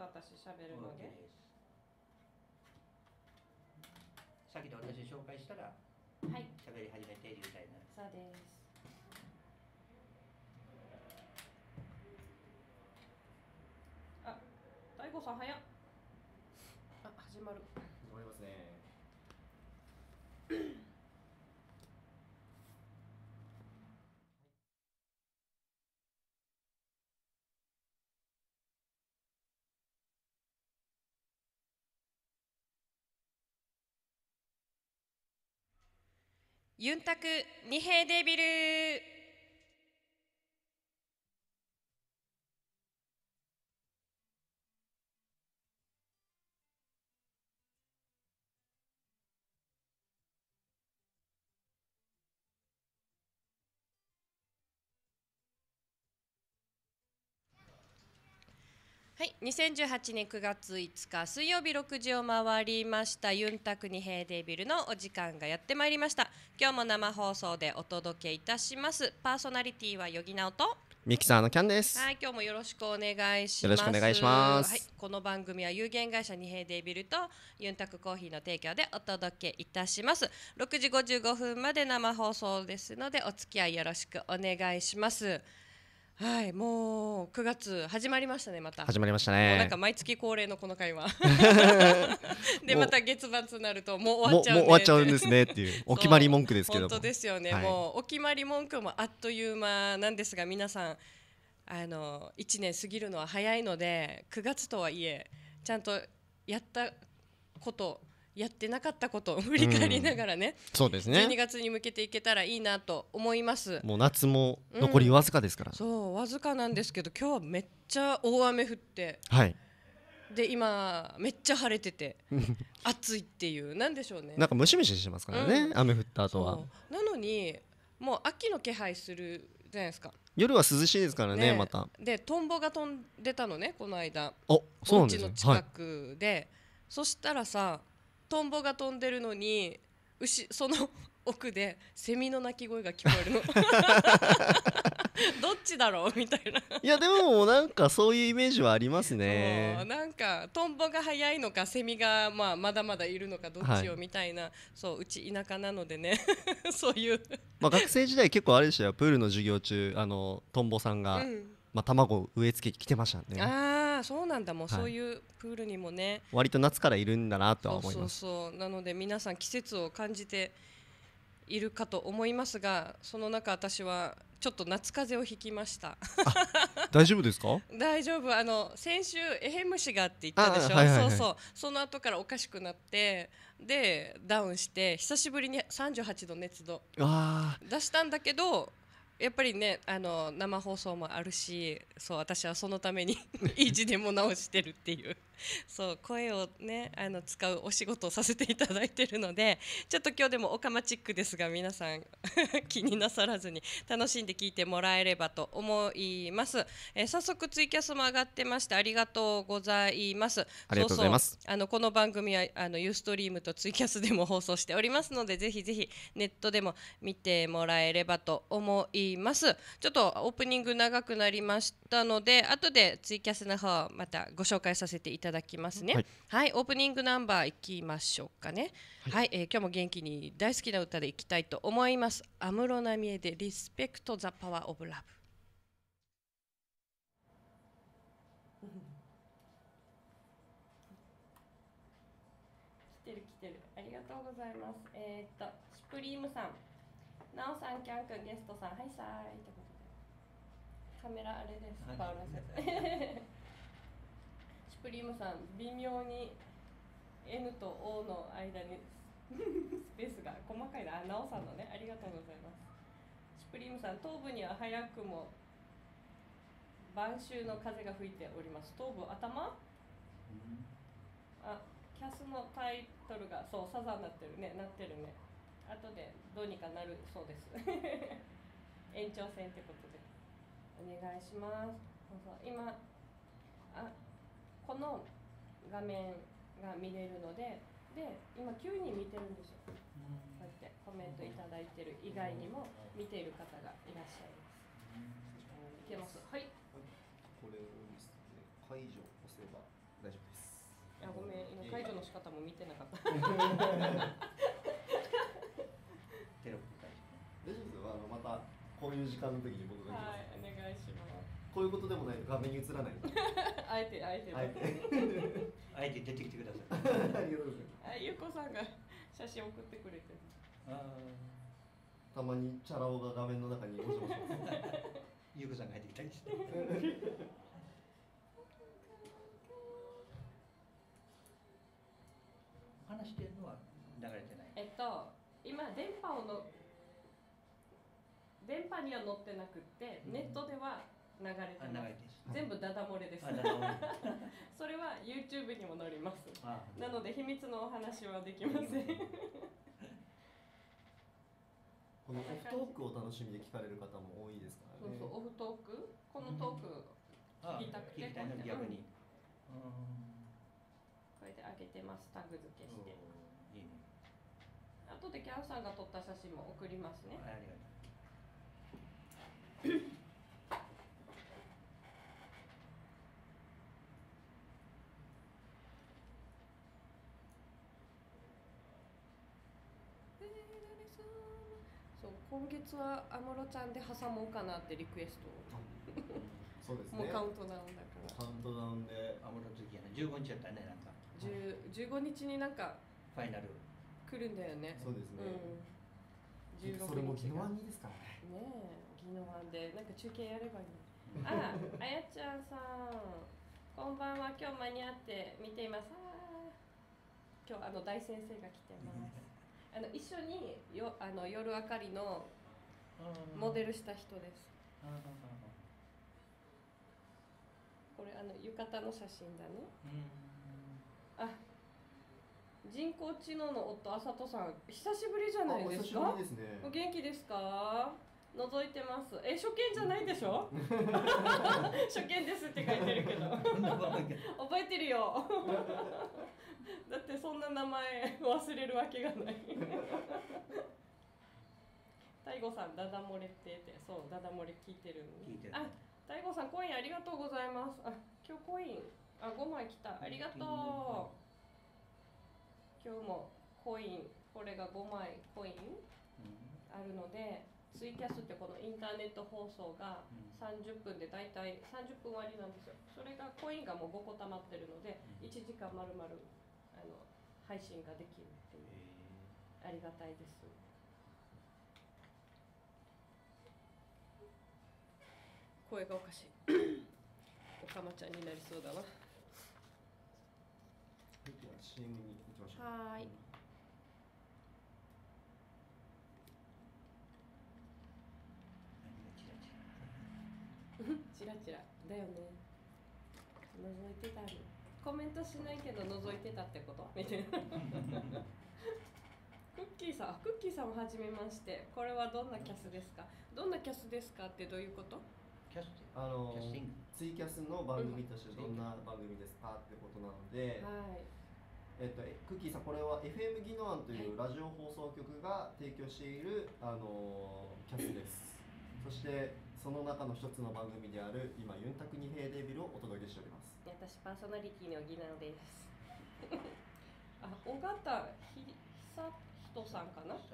私喋るので。 先で私紹介したら、 はい。 喋り始めて流体になる。 そうです。あ、大悟さん早っ。あ、始まる。 始まりますね。 ユンタク二平デビル。はい、2018年9月5日水曜日6時を回りましたユンタク二平デビルのお時間がやってまいりました。今日も生放送でお届けいたします。パーソナリティはヨギナオとミキサーのキャンです。 はい、今日もよろしくお願いします。 よろしくお願いします。 はい、この番組は有限会社二平デビルとユンタクコーヒーの提供でお届けいたします。6時55分まで生放送ですのでお付き合いよろしくお願いします。はい、もう9月始まりましたね。また始まりましたもうなんね。 か毎月恒例のこの会話でまた月末になるともう終わっちゃうねもう終わっちゃうんですねっていうお決まり文句ですけども。 本当ですよね、 はい、 もうお決まり文句もあっという間なんですが、皆さん1年過ぎるのは早いので、9月とはいえちゃんとやったことやってなかったことを振り返りながらね、 そうですね、 12月に向けていけたらいいなと思います。 もう夏も残りわずかですから、 そうわずかなんですけど、今日はめっちゃ大雨降って、 はい、 で今めっちゃ晴れてて暑いっていうなんでしょうね、 なんかムシムシしてますからね、雨降った後は。 なのにもう秋の気配するじゃないですか。 夜は涼しいですからね、また。 でトンボが飛んでたのね、この間そうなんですね、 お家の近くで、はい、そしたらさ、トンボが飛んでるのにその奥でセミの鳴き声が聞こえるのどっちだろうみたいな。 いやでもなんかそういうイメージはありますね。 なんかトンボが早いのかセミがまだまだいるのかどっちよみたいな、はい、そううち田舎なのでねそういう学生時代結構あれでしたよ、プールの授業中トンボさんが、卵を植え付け来てましたね。 ああそうなんだ、もうそういうプールにもね、 割と夏からいるんだなとは思います。 そうなので皆さん季節を感じているかと思いますが、その中私はちょっと夏風邪をひきました大丈夫ですか？ 大丈夫。先週エヘムシがって言ったでしょ。その後からおかしくなって、でダウンして久しぶりに38度熱度出したんだけど、やっぱりね生放送もあるし、そう私はそのために意地でも直してるっていうそう声をね使うお仕事をさせていただいてるので、ちょっと今日でもオカマチックですが皆さん気になさらずに楽しんで聞いてもらえればと思います。早速ツイキャスも上がってましてありがとうございます。 ありがとうございます。 この番組はユーストリームとツイキャスでも放送しておりますので、ぜひぜひネットでも見てもらえればと思います。ちょっとオープニング長くなりましたので、後でツイキャスの方またご紹介させていただきますね。はい、オープニングナンバーいきましょうかね。はい、今日も元気に大好きな歌でいきたいと思います。安室奈美恵でリスペクトザパワーオブラブ。来てるありがとうございます。シュプリームさん、なおさん、キャン君、ゲストさん、はいさーいってことで、カメラあれです、パウラ先生シュプリームさん、微妙に N と O の間にスペースが細かいな。なおさんのね、ありがとうございます。シュプリームさん、頭部には早くも晩秋の風が吹いております。頭部、頭、キャスのタイトルがそうサザンになってるね、なってるね。後でどうにかなるそうです延長戦ってことでお願いします。そう今この画面が見れるので、今9人見てるんですよ。こうやってコメントいただいてる以外にも見ている方がいらっしゃいます。いけます。はい。 これをですね、解除押せば大丈夫です。 あ、ごめん、今解除の仕方も見てなかった。 テロップ解除。 大丈夫ですよ。またこういう時間の時に僕が。 はい、お願いします。 こういうことでもないと画面に映らない。 あえて。 あえて出てきてください。 ありがとうございます。 ゆうこさんが写真送ってくれてる。 たまにチャラ男が画面の中にお邪魔します。 ゆうこさんが入ってきたりして。話してるのは流れてない。 今電波には載ってなくって、ネットでは流れてます。全部ダダ漏れです。それは YouTube にも載ります。なので秘密のお話はできません。 このオフトークを楽しみで聞かれる方も多いですからね。 そうそう、オフトーク、このトーク聞きたくて、 逆に。 これで上げてます。タグ付けして。 いいね。 後でキャンさんが撮った写真も送りますね。 ありがとう。 そう、今月は安室ちゃんで挟もうかなってリクエストを。 そうですね。 もうカウントダウンだから。 カウントダウンで安室好きやね。15日やったね、なんか。 15日になんかファイナル来るんだよね。 そうですね。 16日それも宜野湾にですからね。 ねえ、宜野湾でなんか中継やればいい。あやちゃんさん、こんばんは。今日間に合って見ています。今日大先生が来てます。一緒に夜あかりのモデルした人です。これ浴衣の写真だね。人工知能の夫あさとさん、久しぶりじゃないですか。 お久しぶりですね。 お元気ですか。覗いてます。初見じゃないでしょ。初見ですって書いてるけど。覚えてるよ。だってそんな名前忘れるわけがない。大悟さん、ダダ漏れって言って、そう、ダダ漏れ聞いてる。大悟さん、コインありがとうございます。今日コイン、5枚来た。ありがとう。今日もコイン、これが5枚コインあるので、ツイキャスってこのインターネット放送が30分でだいたい30分割なんですよ。それがコインがもう5個溜まってるので、1時間まるまる配信ができるっていう、ありがたいです。声がおかしい。おかまちゃんになりそうだわ。 CM に行きましょう。 はい。チラチラだよね。覗いてたの。コメントしないけど覗いてたってことみたいな。クッキーさんはじめまして。これはどんなキャスですか。どんなキャスですかってどういうこと。 キャスティング、 ツイキャスの番組としてどんな番組ですかってことなので、クッキーさん、これは FM 宜野湾というラジオ放送局が提供している、キャスです。そしてその中の一つの番組である今ユンタクニヘイデビルをお届けしております。 私パーソナリティのギナです。尾形久人さんかな。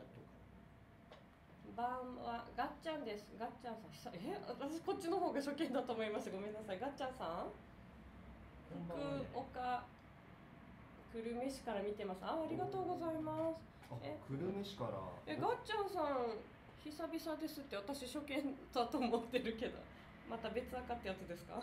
晩はガッチャンです。ガッチャンさん、私こっちの方が初見だと思います。ごめんなさい。ガッチャンさん、福岡久留米市から見てます。ありがとうございます。 久留米市から。 ガッチャンさん久々ですって。私初見だと思ってるけど、また別赤ってやつですか。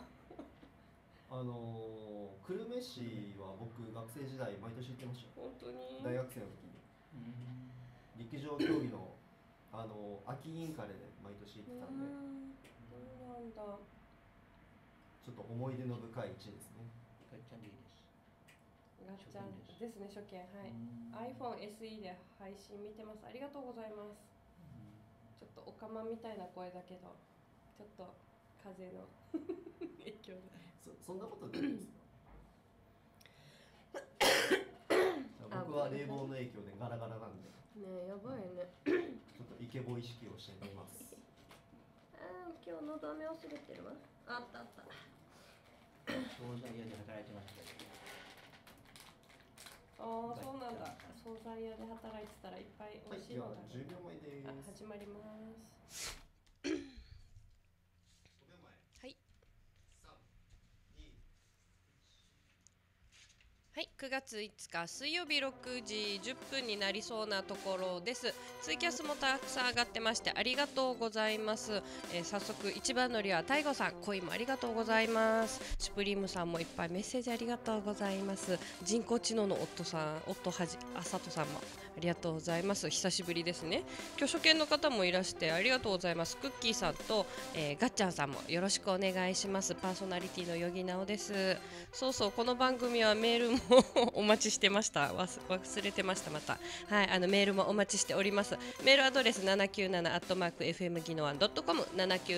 久留米市は僕学生時代毎年行ってました。 本当に。 大学生の時に陸上競技の秋インカレで毎年行ってたんで。 そうなんだ。 ちょっと思い出の深い地ですね。 ガッチャンでいいです。 ガッチャンですね、初見。はい。iPhone SE で配信見てます。ありがとうございます。ちょっとおかまみたいな声だけど、ちょっと風の影響で。 そんなことないですか。僕は冷房の影響でガラガラなんで。 ねえ、やばいね。 ちょっとイケボ意識をしてみます。 今日のどめ忘れてるわ。あった。 惣菜屋で働いてましたけど。 ああ、そうなんだ。惣菜屋で働いてたらいっぱい美味しいのだ。 10秒前です。 始まります。はい。はい、9月5日水曜日6時10分になりそうなところです。ツイキャスもたくさん上がってましてありがとうございます。早速一番乗りはタイゴさん、恋もありがとうございます。シュプリームさんもいっぱいメッセージありがとうございます。人工知能の夫さん、夫はじあさとさんもありがとうございます。久しぶりですね。今日初見の方もいらしてありがとうございます。クッキーさんと、ガッチャンさんもよろしくお願いします。パーソナリティのよぎなおです。そうそう、この番組はメールもお待ちしてました。忘れてました。また、はい、メールもお待ちしております。メールアドレス797@fmギノワン.com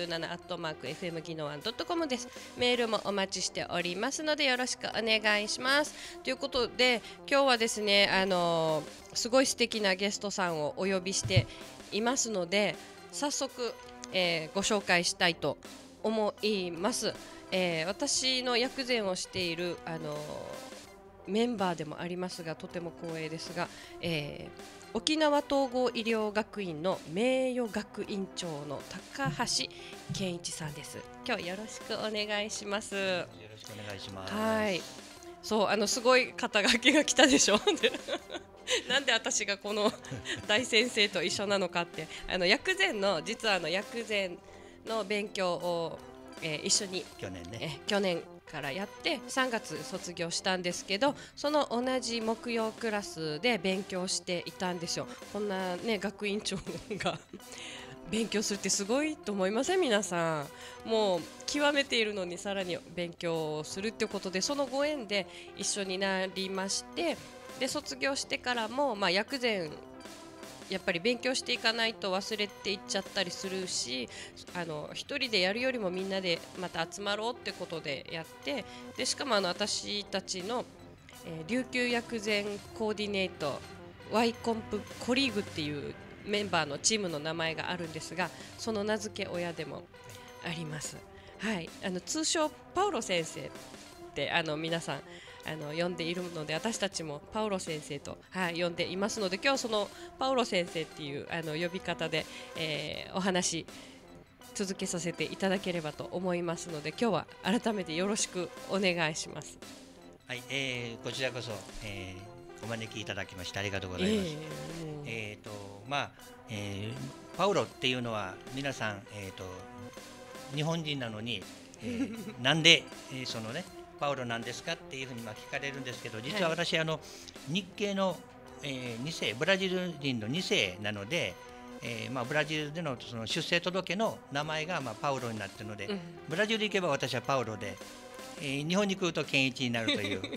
797@fmギノワン.com です。メールもお待ちしておりますのでよろしくお願いします。ということで今日はですね、すごい素敵なゲストさんをお呼びしていますので早速、ご紹介したいと思います。私の薬膳をしているメンバーでもありますがとても光栄ですが、沖縄統合医療学院の名誉学院長の高橋健一さんです。今日よろしくお願いします。よろしくお願いします。 はい、そうすごい肩書きが来たでしょなんで私がこの大先生と一緒なのかって薬膳の実は薬膳の勉強を、一緒に去年からやって3月卒業したんですけどその同じ木曜クラスで勉強していたんですよ。こんなね学院長が勉強するってすごいと思いません？皆さんもう極めているのにさらに勉強するっていうことでそのご縁で一緒になりましてで卒業してからも、薬膳やっぱり勉強していかないと忘れていっちゃったりするし一人でやるよりもみんなでまた集まろうってことでやってでしかも私たちの、琉球薬膳コーディネート Y コンプコリーグっていうメンバーのチームの名前があるんですがその名付け親でもあります。はい、通称パウロ先生って皆さん呼んでいるので私たちもパウロ先生と、呼んでいますので今日はそのパウロ先生っていう呼び方で、お話続けさせていただければと思いますので今日は改めてよろしくお願いします。 はい、こちらこそ、お招きいただきましてありがとうございます。パウロっていうのは皆さん、日本人なのに、なんで、そのねパウロなんですかっていうふうに聞かれるんですけど実は私、日系の、2世ブラジル人の2世なので、ブラジルでのその出生届の名前が、パウロになっているので、ブラジル行けば私はパウロで、日本に来ると健一になるという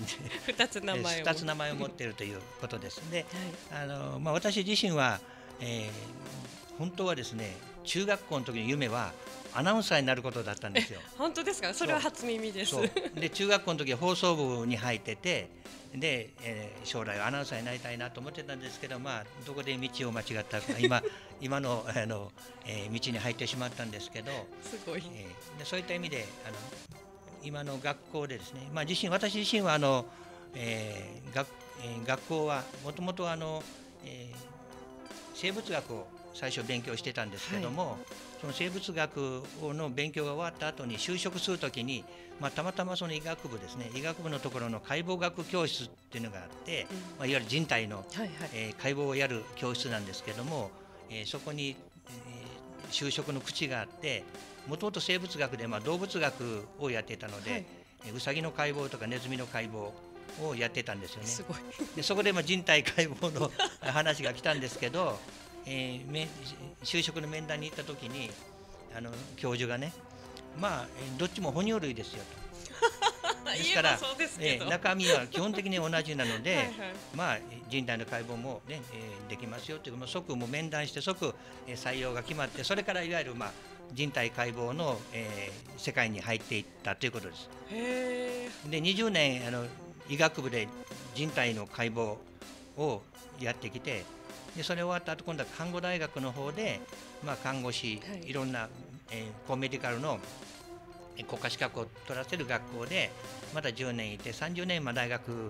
2つ名前を持っているということです。で、私自身は、本当はですね中学校の時の夢はアナウンサーになることだったんですよ。 本当ですか？それは初耳です。 で中学校の時は放送部に入っててで、将来はアナウンサーになりたいなと思ってたんですけどどこで道を間違ったか今の、道に入ってしまったんですけどすごい、 でそういった意味で今の学校でですね、私自身は学校はもともと生物学を最初勉強してたんですけども、その生物学の勉強が終わった後に就職するときに、たまたまその医学部ですね医学部のところの解剖学教室っていうのがあって、いわゆる人体の、解剖をやる教室なんですけども、そこに、就職の口があってもともと生物学で、動物学をやってたので、ウサギの解剖とかネズミの解剖をやってたんですよね。 すごいでそこで人体解剖の話が来たんですけど就職の面談に行った時に教授がねどっちも哺乳類ですよとですから中身は基本的に同じなので人体の解剖も、ねできますよという即も面談して即採用が決まってそれからいわゆる人体解剖の、世界に入っていったということです。で20年医学部で人体の解剖をやってきてでそれ終わった後今度は看護大学の方で、看護師、いろんな、コメディカルの国家資格を取らせる学校でまた10年いて30年大学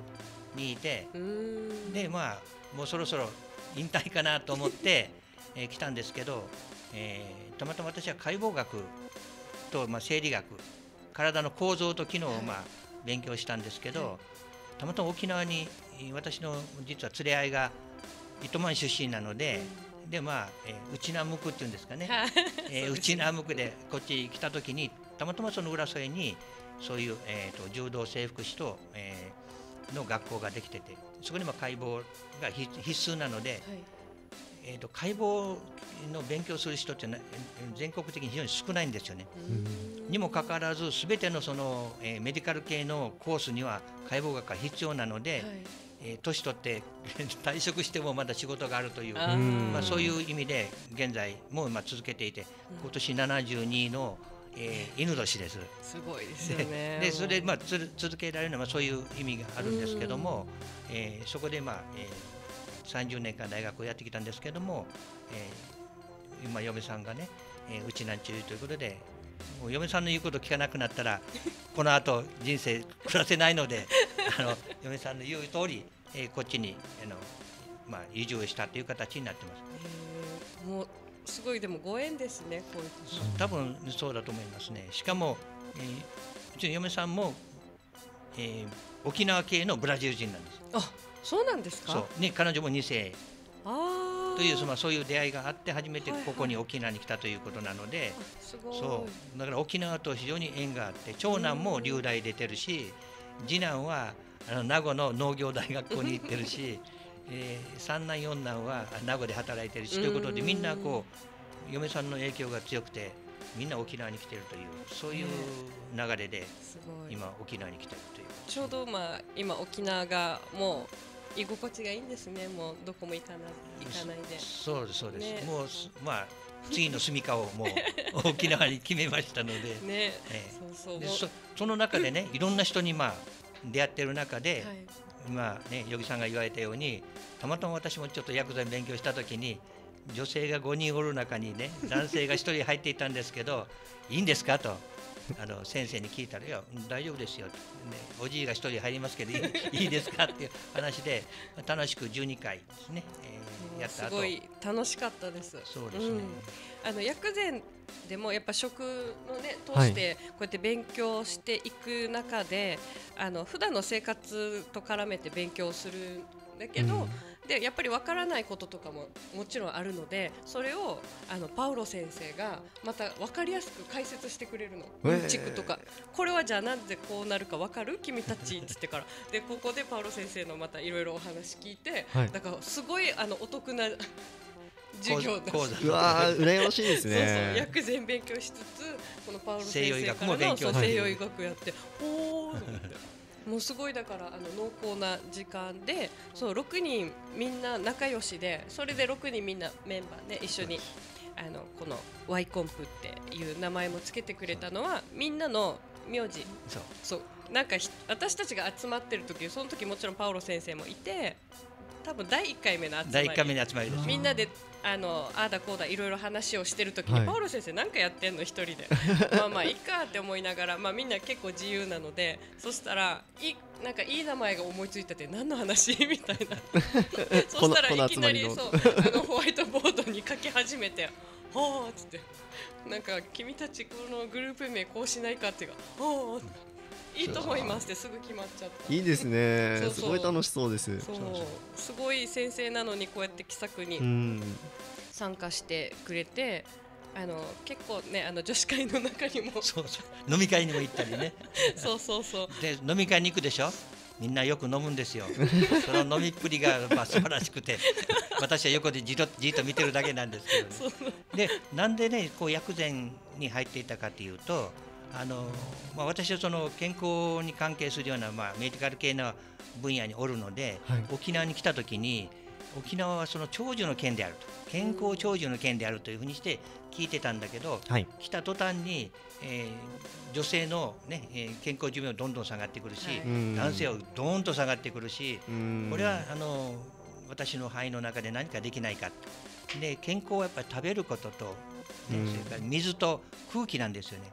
にいて、でまあもうそろそろ引退かなと思って、来たんですけど、たまたま私は解剖学と、生理学、体の構造と機能を勉強したんですけど、たまたま沖縄に私の実は連れ合いが糸満出身なので、で内南向っていうんですかね、内南向でこっち来た時にたまたまその浦添にそういう、柔道整復師と、の学校ができてて、そこに解剖が必須なので、解剖の勉強する人って全国的に非常に少ないんですよね。にもかかわらず全てのその、メディカル系のコースには解剖学が必要なので、年取って退職してもまだ仕事があるという、そういう意味で現在も続けていて、今年72の、犬年です。 すごいですよね。 でそれで続けられるのはそういう意味があるんですけども、そこで30年間大学をやってきたんですけども、今嫁さんがね、うちなんちゅうということで、もう嫁さんの言うこと聞かなくなったらこの後人生暮らせないので嫁さんの言う通り、こっちに移住したという形になってます。 もうすごいでもご縁ですね、こういうこと。 多分そうだと思いますね。しかも、うちの嫁さんも、沖縄系のブラジル人なんです。 あ、そうなんですか。 そうね、彼女も2世というそういう出会いがあって初めてここに沖縄に来たということなので、そうだから沖縄と非常に縁があって、長男も留大出てるし、次男は名護の農業大学校に行ってるし、三男四男は名護で働いてるしということで、みんなこう嫁さんの影響が強くてみんな沖縄に来てるという、そういう流れで今沖縄に来てるという。 ちょうど今沖縄がもう居心地がいいんですね。もうどこも行かないで。 そうですそうです、ね、もう次の住みかをもう沖縄に決めましたので、 ね、 その中でね、いろんな人に出会ってる中で、今ね余木さんが言われたように、たまたま私もちょっと薬剤勉強した時に女性が5人おる中にね男性が1人入っていたんですけどいいんですかと先生に聞いたら、いや大丈夫ですよと、ね、おじいが1人入りますけどいいですかっていう話で楽しく12回ですね、やった後すごい楽しかったです。 そうですね、 薬膳でもやっぱ食のね通してこうやって勉強していく中で、普段の生活と絡めて勉強するんだけど、でやっぱり分からないこととかももちろんあるので、それをパウロ先生がまた分かりやすく解説してくれるの。うんちくとか、これはじゃあなんでこうなるか分かる君たちっつってからで、ここでパウロ先生のまたいろいろお話聞いて、だからすごいお得な授業だし、 うわー羨ましいですね。 そうそう、薬膳勉強しつつこのパウロ先生からの西洋医学やって、おーってもうすごい、だから濃厚な時間で、そう6人みんな仲良しで、それで6人みんなメンバーね一緒にこのワイコンプっていう名前もつけてくれたのはみんなの名字。そうなんか私たちが集まってる時、その時もちろんパウロ先生もいて、多分第1回目の集まりです。みんなでああだこうだいろいろ話をしてる時に、パウロ先生なんかやってんの一人でまあいいかって思いながら、みんな結構自由なので、そしたらなんかいい名前が思いついてて、何の話みたいなそしたらいきなりホワイトボードに書き始めて、はあっつって、なんか君たちこのグループ名こうしないかっていうか、はあいいと思いますってすぐ決まっちゃった。 いいですね。すごい楽しそうです。 すごい先生なのにこうやって気さくに参加してくれて、結構ね女子会の中にもそう飲み会にも行ったりねそうで飲み会に行くでしょ、みんなよく飲むんですよその飲みっぷりが素晴らしくて私は横でじっと見てるだけなんですけど、ね、でなんでねこう薬膳に入っていたかというと、私はその健康に関係するような、メディカル系の分野におるので、沖縄に来た時に沖縄はその長寿の県であると、健康長寿の県であるというふうにして聞いてたんだけど、来た途端に、女性の、ね健康寿命どんどん下がってくるし、男性はどーんと下がってくるし、これは私の範囲の中で何かできないかで、健康はやっぱり食べることと、それから水と空気なんですよね。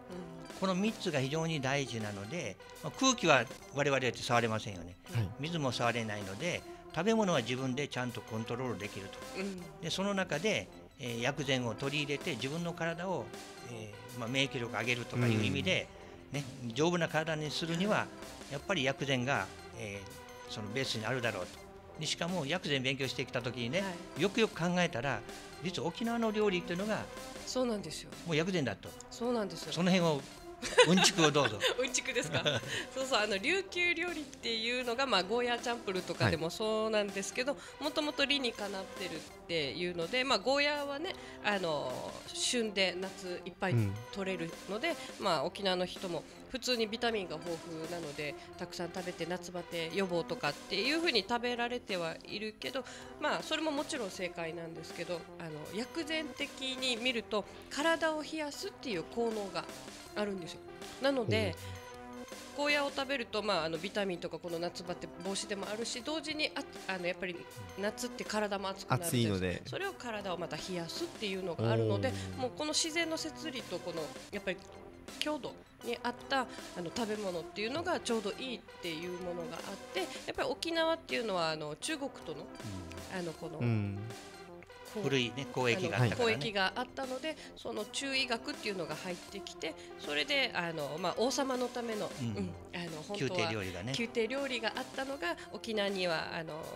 この3つが非常に大事なので、空気は我々って触れませんよね、水も触れないので、食べ物は自分でちゃんとコントロールできると、でその中で、薬膳を取り入れて自分の体を、免疫力を上げるとかいう意味で、丈夫な体にするにはやっぱり薬膳が、そのベースにあるだろうと。でしかも薬膳勉強してきた時にね、よくよく考えたら実は沖縄の料理っていうのがそうなんですよ。 もう薬膳だと。 そうなんですよ。 その辺をうんちくをどうぞ。 うんちくですか。そうそう、琉球料理っていうのがゴーヤーチャンプルとかでもそうなんですけど、もともと理にかなってるっていうので、ゴーヤーはね旬で夏いっぱい取れるので、沖縄の人も普通にビタミンが豊富なのでたくさん食べて夏バテ予防とかっていう風に食べられてはいるけど、それももちろん正解なんですけど、薬膳的に見ると体を冷やすっていう効能があるんですよ。なのでゴーヤーを食べると、ビタミンとかこの夏バテ防止でもあるし、同時にやっぱり夏って体も熱くなる暑いので、 それを体をまた冷やすっていうのがあるので、もうこの自然の摂理とこのやっぱり郷土に合った食べ物っていうのがちょうどいいっていうものがあって、やっぱり沖縄っていうのは中国との、この、 古い、交易があったからね、 交易があったので、その中医学っていうのが入ってきて、それで王様のための、 宮廷料理がね、 宮廷料理があったのが沖縄には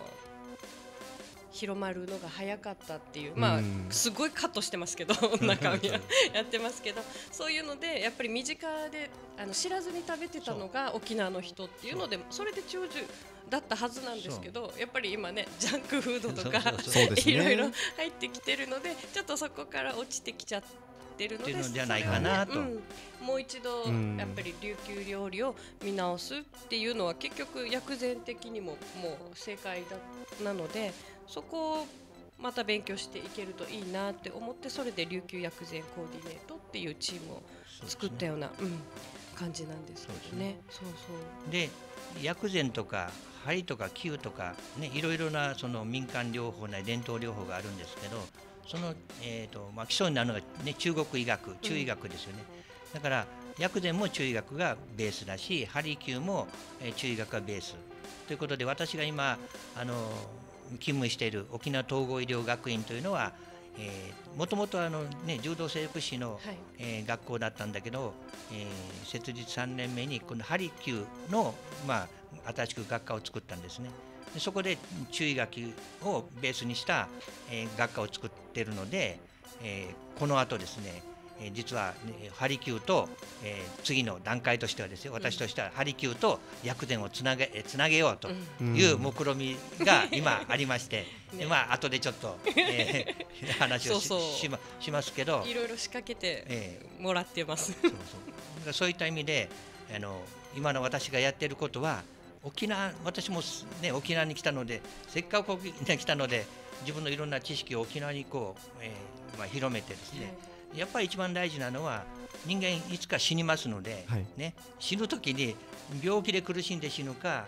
広まるのが早かったっていう、すごいカットしてますけど中身はやってますけど、そういうのでやっぱり身近で知らずに食べてたのが沖縄の人っていうので、それで長寿だったはずなんですけど、やっぱり今ねジャンクフードとかいろいろ入ってきてるので、ちょっとそこから落ちてきちゃってるので、 じゃないかなと、 もう一度やっぱり琉球料理を見直すっていうのは結局薬膳的にももう正解なので、そこをまた勉強していけるといいなって思って、それで琉球薬膳コーディネートっていうチームを作ったような感じなんですけどね。 で薬膳とか針とか灸とかね、いろいろなその民間療法なり伝統療法があるんですけど、その基礎になるのがね、中国医学、中医学ですよね。だから薬膳も中医学がベースだし、針灸も中医学がベースということで、私が今勤務している沖縄統合医療学院というのは、もともと柔道整復師の、学校だったんだけど、設立3年目にこの針灸の、新しく学科を作ったんですね。でそこで中医学をベースにした、学科を作っているので、この後ですね、実は、針灸と、次の段階としてはですよ、私としては針灸と薬膳をつなげようという目論みが今ありまして、後でちょっと、話をしますけど、 いろいろ仕掛けてもらってます。 そういった意味で今の私がやっていることは、私も、沖縄に来たので、せっかく沖縄に来たので自分のいろんな知識を沖縄に広めてですね、やっぱり一番大事なのは、人間いつか死にますので、死ぬ時に病気で苦しんで死ぬか、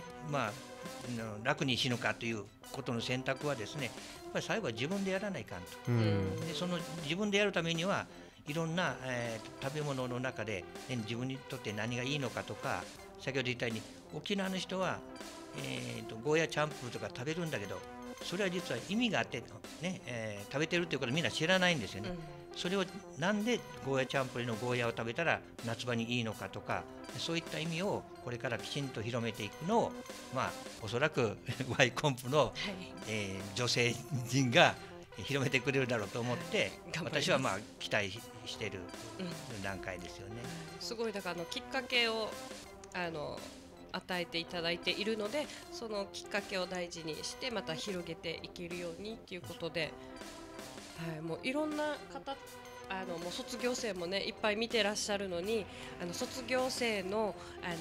楽に死ぬかということの選択はですね、やっぱり最後は自分でやらないかんと。でその自分でやるためにはいろんな、食べ物の中で、自分にとって何がいいのかとか、先ほど言ったように沖縄の人は、ゴーヤーチャンプルとか食べるんだけど、それは実は意味があって、食べてるということをみんな知らないんですよね。それをなんでゴーヤーチャンプルのゴーヤーを食べたら夏場にいいのかとか、そういった意味をこれからきちんと広めていくのを、おそらくワイコンプの、女性陣が広めてくれるだろうと思って、私は期待している段階ですよね。 すごい、だからきっかけを与えていただいているので、そのきっかけを大事にしてまた広げていけるようにということで、もういろんな方、もう卒業生もねいっぱい見てらっしゃるのに、卒業生の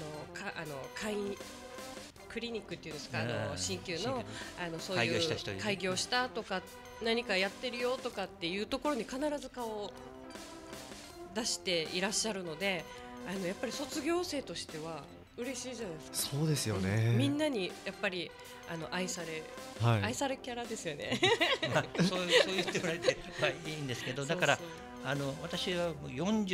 クリニックっていうんですか、鍼灸のそういう開業したとか、何かやってるよとかっていうところに必ず顔を出していらっしゃるので、やっぱり卒業生としては嬉しいじゃないですか。 そうですよね。 みんなにやっぱり愛されキャラですよね。 そう言ってもらえていいんですけど、だから私は40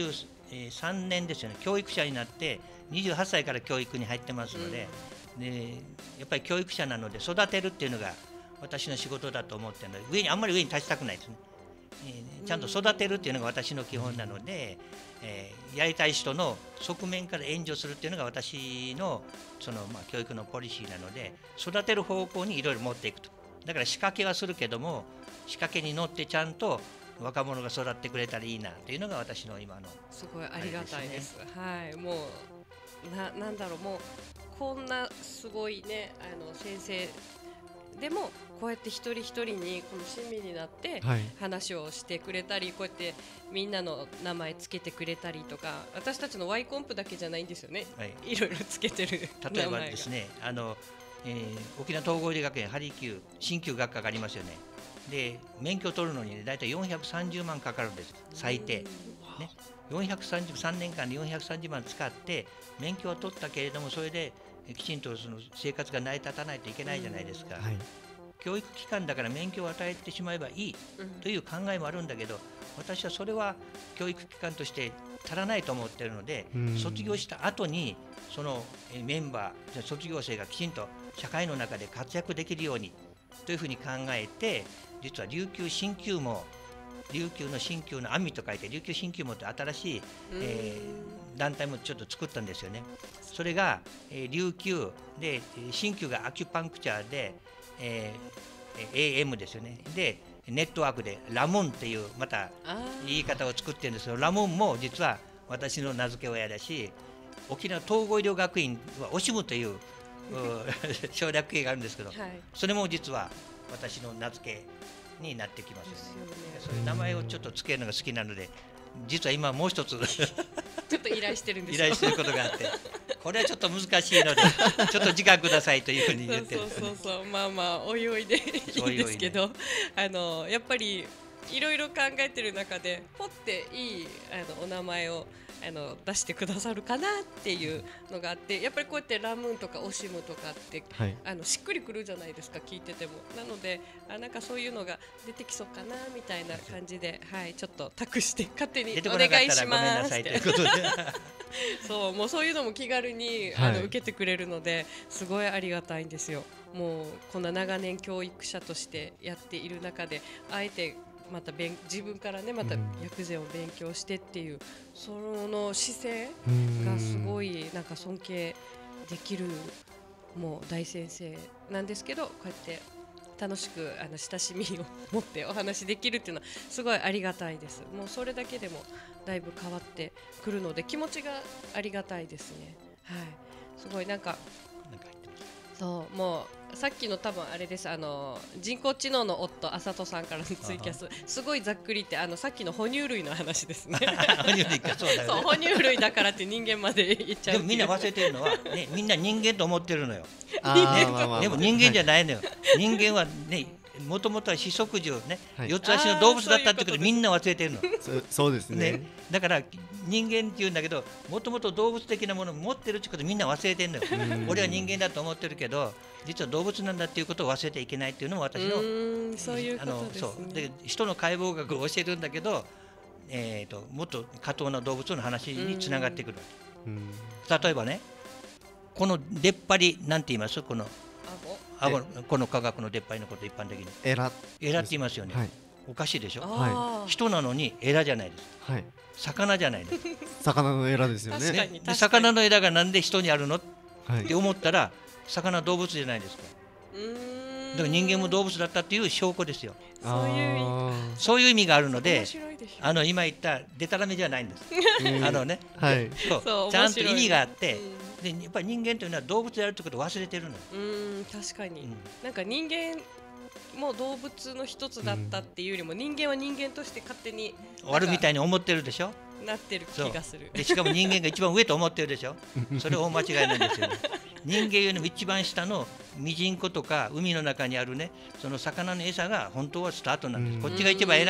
3年ですよね、教育者になって28歳から教育に入ってますので、やっぱり教育者なので育てるっていうのが私の仕事だと思ってるので、あんまり上に立ちたくないですね。ちゃんと育てるっていうのが私の基本なので、やりたい人の側面から援助するっていうのが私の教育のポリシーなので、育てる方向にいろいろ持っていくと。だから仕掛けはするけども、仕掛けに乗ってちゃんと若者が育ってくれたらいいなというのが私の今の、 すごいありがたいです。はい、もうなんだろう、もうこんなすごいね、先生でもこうやって一人一人にこの親身になって話をしてくれたり、こうやってみんなの名前つけてくれたりとか、私たちの Y コンプだけじゃないんですよね、いろいろつけてる名前が。 例えばですね、沖縄統合医療学園ハリキュー鍼灸学科がありますよね。で免許を取るのに、ね、大体430万かかるんです、最低、ね、3年間で430万使って免許は取ったけれども、それできちんとその生活が成り立たないといけないじゃないですか。教育機関だから免許を与えてしまえばいいという考えもあるんだけど、私はそれは教育機関として足らないと思っているので、卒業した後にそのメンバー、卒業生がきちんと社会の中で活躍できるようにというふうに考えて、実は琉球鍼灸網、琉球の鍼灸の網と書いて琉球鍼灸網という新しい、団体もちょっと作ったんですよね。それが、琉球で鍼灸がアキュパンクチャーで、AM ですよね。でネットワークでラモンっていうまた言い方を作ってるんですけど、ラモンも実は私の名付け親だし、沖縄統合医療学院はオシムという省略形があるんですけど、それも実は私の名付けになってきますよね。そういう名前をちょっとつけるのが好きなので、実は今もう一つちょっと依頼してるんですよ。 依頼してることがあって、これはちょっと難しいのでちょっと時間くださいというふうに言ってる。 そうまあまあおいおいでいいんですけど、やっぱりいろいろ考えてる中でポッていいお名前を出してくださるかなっていうのがあって、やっぱりこうやってラムーンとかオシムとかって、しっくりくるじゃないですか、聞いてても。なのでなんかそういうのが出てきそうかなみたいな感じで、ちょっと託して勝手にお願いしますって。そう、もうそういうのも気軽に受けてくれるので、すごいありがたいんですよ。もうこんな長年教育者としてやっている中で、あえてまた自分からね、また薬膳を勉強してっていう、その姿勢がすごいなんか尊敬できる、もう大先生なんですけど、こうやって楽しく親しみを持ってお話できるっていうのはすごいありがたいです。もうそれだけでもだいぶ変わってくるので、気持ちがありがたいですね。すごいなんかそうもうさっきの多分あれです、人工知能の夫あさとさんからのツイキャス、すごいざっくりってさっきの哺乳類の話ですね。 哺乳類か、そうだよね。 そう、哺乳類だからって人間まで言っちゃう。 でもみんな忘れてるのは、ね、みんな人間と思ってるのよ。でも人間じゃないのよ。人間はね、もともとは四足獣ね、四つ足の動物だったってことでみんな忘れてるの。 そうですね。 だから人間っていうんだけど、もともと動物的なものを持ってるってことでみんな忘れてるのよ。俺は人間だと思ってるけど、実は動物なんだっていうことを忘れていけないっていうのも私のそういうことですね。 で人の解剖学を教えるんだけど、もっと過当な動物の話につながってくるわけ。例えばね、この出っ張りなんて言います？この顎、この科学の出っ張りのこと一般的にエラって言いますよね。おかしいでしょ。人なのにエラじゃないです。魚じゃないです。 魚のエラですよね。 で魚のエラがなんで人にあるのって思ったら、魚は動物じゃないですか。だから人間も動物だったっていう証拠ですよ。そういう意味があるので、今言ったデタラメじゃないんです。ちゃんと意味があって、でやっぱり人間というのは動物であるということを忘れてるの。 確かに、なんか人間も動物の一つだったっていうよりも、人間は人間として勝手に終わるみたいに思ってるでしょ。 なってる気がする。 でしかも人間が一番上と思ってるでしょ。それは大間違いなんですよね。人間よりも一番下のミジンコとか海の中にあるね、その魚の餌が本当はスタートなんです。こっちが一番偉いんです。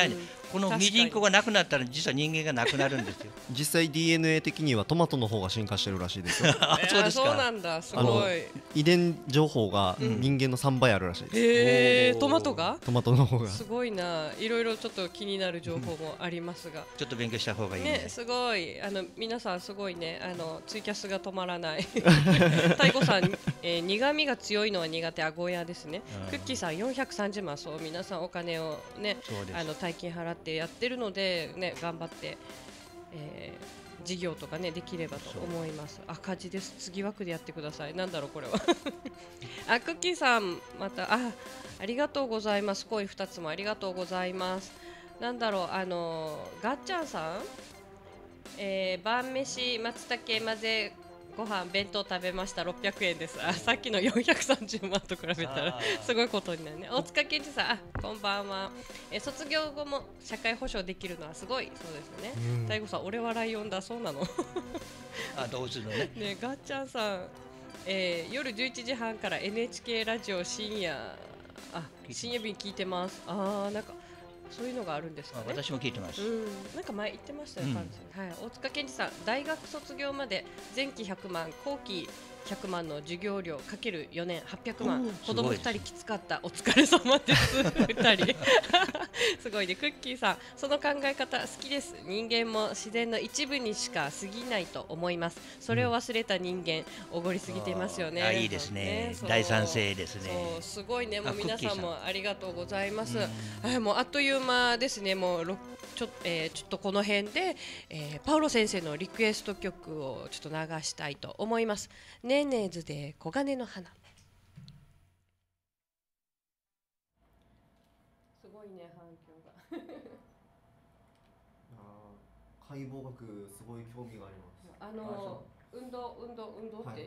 このミジンコがなくなったら実は人間がなくなるんですよ。 実際 DNA 的にはトマトの方が進化してるらしいですよ。 あ、そうですか。 そうなんだ、すごい。 遺伝情報が人間の3倍あるらしいです。トマトが？ トマトの方が。 すごいな。いろいろちょっと気になる情報もありますが。 ちょっと勉強した方がいいね。すごい。皆さんすごいね。ツイキャスが止まらない。太鼓さん、苦味が強いのは苦手、あごやですね。クッキーさん430万、そう皆さんお金をね、大金払ってやってるのでね、頑張って、事業とかねできればと思います。赤字です。次枠でやってください。なんだろうこれは。あ、クッキーさんまたありがとうございます。恋2つもありがとうございます。なんだろうガッチャンさん、晩飯松茸混ぜご飯弁当食べました600円です。あ、さっきの430万と比べたらすごいことになるね。大塚健二さん、こんばんは。卒業後も社会保障できるのはすごい。そうですね。大悟さん、俺はライオンだそうなの。 あ、どうするのね。 ね、ガッチャンさん、夜11時半から NHK ラジオ深夜便聞いてます。なんかそういうのがあるんですかね。 私も聞いてます。 なんか前言ってましたよ、はい。大塚健二さん、大学卒業まで前期100万、後期100万の授業料かける4年800万。子供2人きつかった。お疲れ様です。2人。すごいね。クッキーさん、その考え方好きです。人間も自然の一部にしか過ぎないと思います。それを忘れた人間、おごりすぎていますよね。 いいですね。大賛成ですね。 すごいね。もう皆さんもありがとうございます。もうあっという間ですね。もうちょっとこの辺で、パウロ先生のリクエスト曲をちょっと流したいと思います。ネーネーズで黄金の花。すごいね、反響が。 解剖学すごい興味があります。 運動って、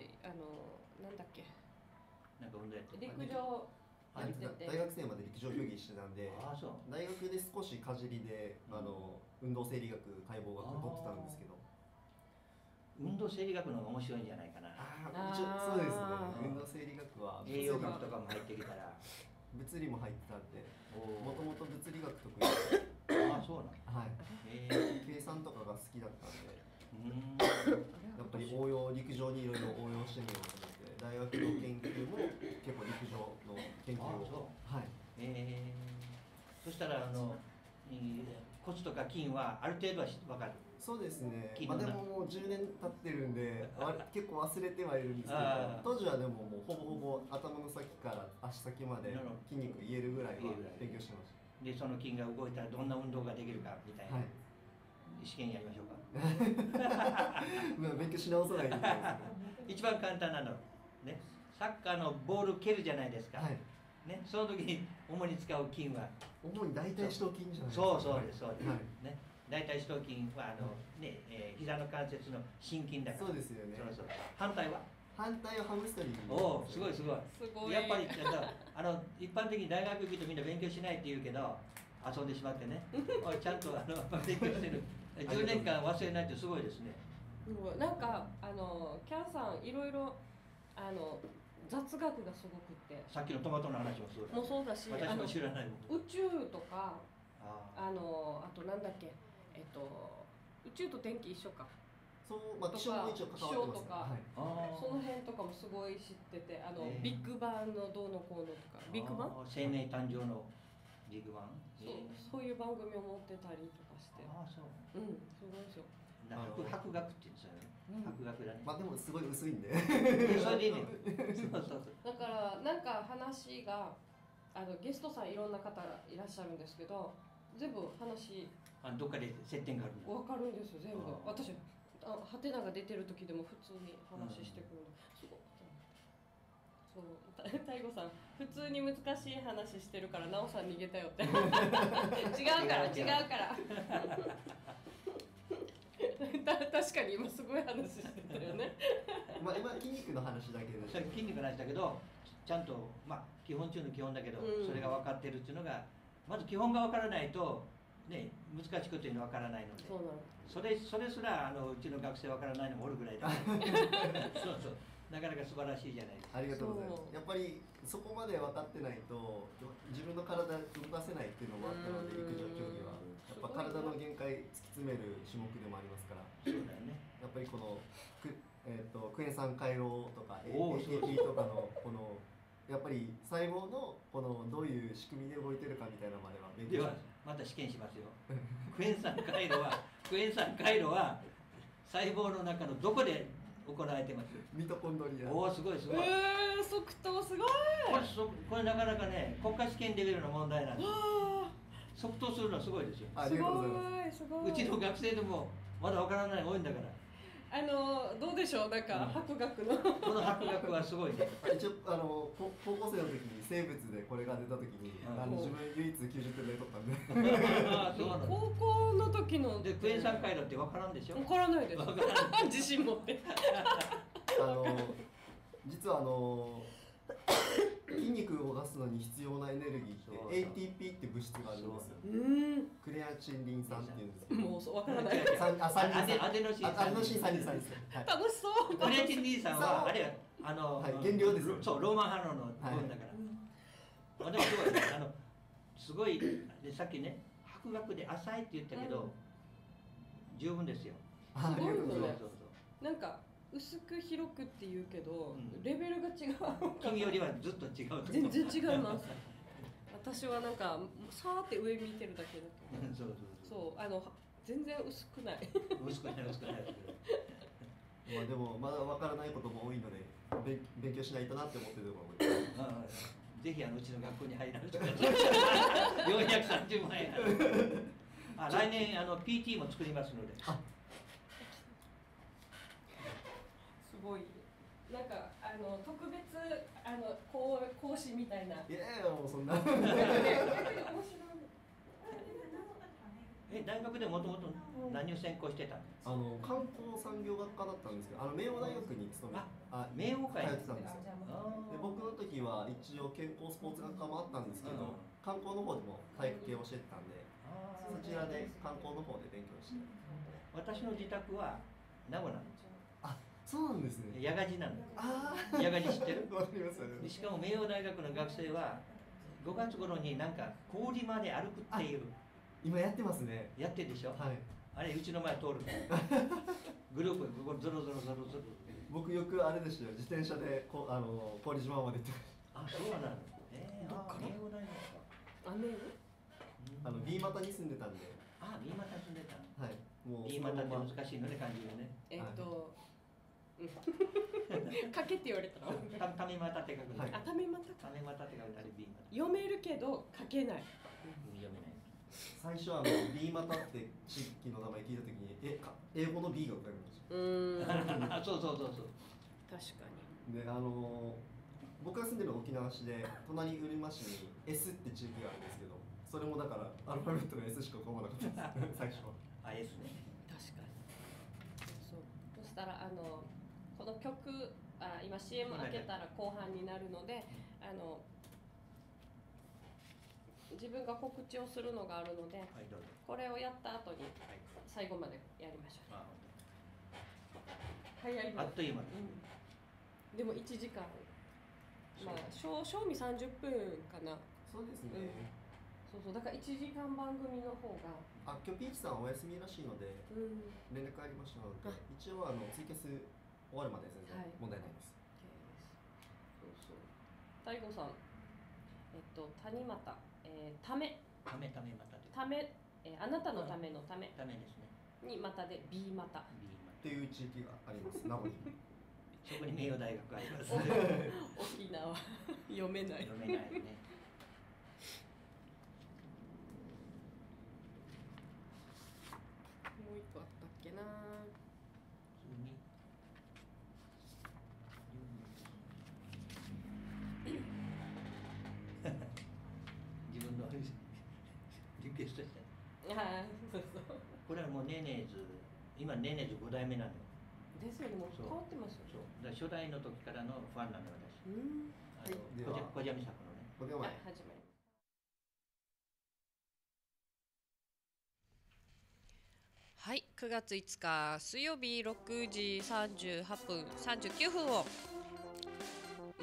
なんだっけ。 なんか運動やって陸上。 大学生まで陸上競技してたんで、大学で少しかじりで運動生理学解剖学取ってたんですけど、 運動生理学の方が面白いんじゃないかな。 そうですね。運動生理学は栄養学とかも入ってきたら物理も入ってたんで、もともと物理学得意で。 そうなの。 はい。計算とかが好きだったんで、やっぱり陸上にいろいろ応用してみようと思って、大学の研究も結構陸上の研究を。はい。 そしたら骨とか筋はある程度は分かる。 そうですね。でももう10年経ってるんで結構忘れてはいるんですけど、当時はでももうほぼ頭の先から足先まで筋肉言えるぐらいは勉強してました。 でその筋が動いたらどんな運動ができるかみたいな、試験やりましょうか。 勉強し直さないといけないですけど。一番簡単なのね、サッカーのボール蹴るじゃないですか。ね、その時に主に使う筋は主に大腿四頭筋じゃないですか。 そうですね。大腿四頭筋は膝の関節の心筋だから。 そうですよね。 反対はハムストリング。 すごい。やっぱり一般的に大学行くとみんな勉強しないって言うけど、遊んでしまってね。ちゃんと勉強してる。10年間忘れないってすごいですね。 なんかキャンさんいろいろ雑学がすごくって。 さっきのトマトの話もそうだし、 私も知らないもん。 宇宙とかあとなんだっけ、宇宙と天気一緒か。 気象も一応関わってます。 その辺とかもすごい知ってて、ビッグバンのどうのこうのとか、ビッグバン？ 生命誕生のビッグバン？ そういう番組を持ってたりとかして。 そう。 すごいですよ。 博学って言うんですよね。博学だね。 でもすごい薄いんで。 それでいいね。 だからなんか話がゲストさんいろんな方いらっしゃるんですけど、全部話どっかで接点があるの。わかるんですよ全部。私ハテナが出てる時でも普通に話してくるの。すごい。そう、太吾さん普通に難しい話してるから奈緒さん逃げたよって。違うから確かに今すごい話してたよね。 今筋肉の話だけど。 筋肉の話だけど、ちゃんと基本中の基本だけど、それが分かってるっていうのがまず基本が分からないとね、難しくというのは分からないので。それすらうちの学生分からないのもおるぐらいだ。そう。 なかなか素晴らしいじゃないですか。 ありがとうございます。やっぱりそこまで分かってないと自分の体動かせないっていうのもあったので、陸上競技はやっぱ体の限界突き詰める種目でもありますから。 そうだよね。 やっぱりこのクエン酸回路とか ATP とかのこのやっぱり細胞のこのどういう仕組みで動いてるかみたいなまでは勉強します。 また試験しますよ。クエン酸回路は細胞の中のどこで行われてます？ ミトコンドリア。 おお、すごいすごい。 即答すごい。 これなかなかね、国家試験レベルの問題なんです。即答するのはすごいですよ。 ありがとうございます。 すごい。 うちの学生でもまだわからないの多いんだから。 どうでしょう、なんか博学のこの博学はすごいね。 一応高校生の時に生物でこれが出た時に自分唯一90点で取ったんで。 高校の時のでクエン酸回路ってわからんでしょ？ わからないです。自信持って。 実は筋肉を動かすのに必要なエネルギーって ATP って物質があるんですよ。クレアチンリン酸っていうんですけど。 もうわからない。 アデノシン酸リン酸です。 楽しそう。 クレアチンリン酸はあれ原料ですよ。 そう、ローマン反応の分だから。でもすごいでさっきね、博学で浅いって言ったけど十分ですよ。 すごいよね。なんか薄く広くって言うけど、レベルが違う。 君よりはずっと違う。 全然違います。私はなんかさーって上見てるだけだけど。そう全然薄くない。 薄くない。 まあでもまだわからないことも多いので勉強しないとなって思ってるところも多い。 ぜひうちの学校に入られてください。430万円。来年PT も作りますので。 すごい。なんか特別講師みたいな。いやもうそんな。 大学でもともと何を専攻してたの？ 観光産業学科だったんですけど、明王大学に勤め明王会通ってたんですよ。で僕の時は一応健康スポーツ学科もあったんですけど、観光の方でも体育系を教えてたんで、そちらで観光の方で勉強して。 私の自宅は名護なんですよ。 そうなんですね。 八ヶ寺なの。八ヶ寺知ってる？ わかります。 しかも明王大学の学生は5月頃になんか氷まで歩くっていう。 今やってますね。 やってるでしょ。はい。あれうちの前通る。グループゾロ。 僕よくあれですよ。自転車で氷島まで行ってました。そうなの。 どっから？ 明王大学か。B 股に住んでたんで。 B 股住んでた。はい。 もう B 股って難しいのね、漢字がね。 かけって言われたの？ ため股って書くの。 ため股って書いてある B 股。 読めるけど書けない。 読めない。 最初B 股って地域の名前聞いたときに英語の B が浮かびました。 そう。 確かに。で僕が住んでる沖縄市で隣うるま市に S って地域があるんですけど、それもだからアルファベットの S しか浮かばなかったです最初は。 S ね。 確かに。そしたらこの曲今 CM 開けたら後半になるので自分が告知をするのがあるので、これをやった後に最後までやりましょう。早い。 あっという間。 でも1時間。賞味30分かな。 そうですね。 そうだから1時間番組の方が。 今日ピーチさんお休みらしいので連絡ありましたので、一応ツイキャス終わるまで全然問題ないです。 そう。大悟さん、谷俣。ため、あなたのためのためですね。 にまたで B またっていう地域があります。名護に。 そこに明王大学あります。 沖縄読めない。 読めないね。 もう一個あったっけな。 自分のリクエストした。 そう。 これはもうネーネーズ、今ネーネーズ5代目なのよ。 ですよね、もう変わってますよ。 だ初代の時からのファンなのよ私。小蛇美作のね。 5秒前。 始まります。はい、9月5日水曜日6時38分39分を